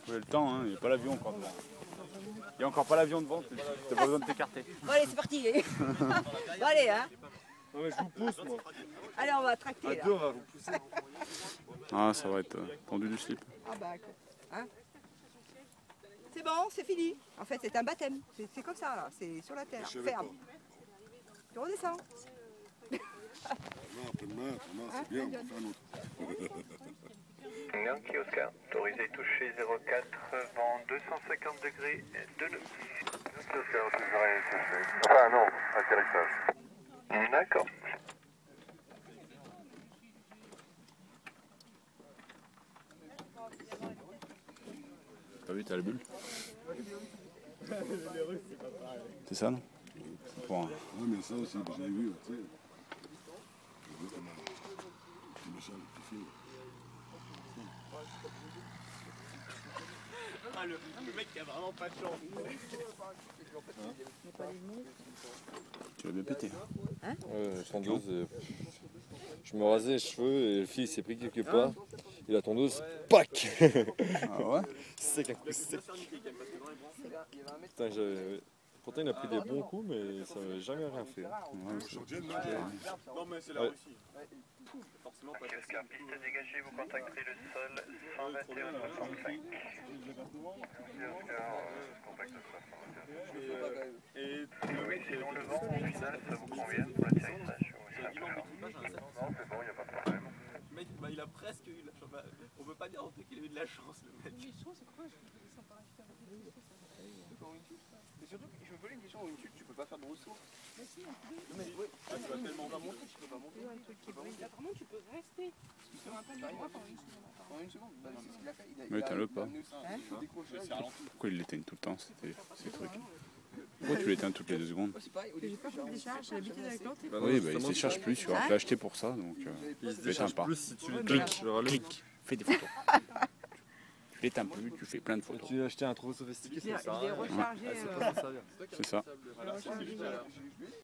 Faut le temps, hein, il n'y a pas l'avion encore devant. Il n'y a encore pas l'avion devant, t'as pas besoin de t'écarter. Bon allez, c'est parti. Bon allez, hein. Non mais je vous pousse moi. Allez, on va tracter À là. deux on va vous pousser. Ah, ça va être tendu du slip. Ah bah, hein. C'est bon, c'est fini. En fait, c'est un baptême. C'est comme ça, là. C'est sur la terre. Ferme. Tu redescends. Non, après-demain, c'est bien, on va faire un autre. Yankee Oscar, autorisé toucher 04, vent 250 degrés, 2 nœuds. Yankee Oscar, toujours touché. Enfin non, atterrissage. D'accord. T'as vu, t'as la bulle? C'est ça, non? Pour un... Oui, mais ça aussi, j'ai vu, tu sais. J'ai vu comment le méchant, le petit film. Ah, le mec qui a vraiment pas de chance. Tu l'as bien pété. Hein? Ouais, tondeuse. Je me rasais les cheveux et le fil s'est pris quelque part. Et la tondeuse, pac. Ah ouais? Sec, un coup sec. Putain, pourtant il a pris des bons coups, mais ça n'avait jamais rien fait. Non mais c'est la Russie. Forcément pas Yankee Oscar, piste dégagée, vous contacterez le sol 121-65. Yankee Oscar, contact le sol 121. Et Oui, sinon le vent, au final, ça vous convient pour l'atterrissage? Oui, c'est un peu fort. Non, c'est bon, il n'y a pas de problème. le mec, bah, il a presque eu de la chance. Bah, on peut pas dire en fait qu'il a eu de la chance le mec. Mais surtout que je me posais une question, une chute, tu peux pas faire de ressaut. Mais si, mais ouais, tu vas tellement monter, tu peux pas monter. Apparemment, tu peux rester sur un pas de droit pendant une seconde. Bah, c'est ce qu'il a fait. Mais éteins-le pas. Pourquoi il l'éteigne tout le temps, ces trucs? Pourquoi tu l'éteins toutes les 2 secondes? J'ai pas fait de décharge, j'ai l'habitude avec l'autre. Oui, bah il se décharge plus, tu vas l'acheter pour ça, donc Il se l'éteins décharge pas. plus si tu Clique, l'éteins. clique, fais des photos. Tu l'éteins plus, tu fais plein de photos. Tu as acheté un trop sophistiqué, Je ça sert à l'ai rien. rechargé. C'est ça. Voilà, c'est juste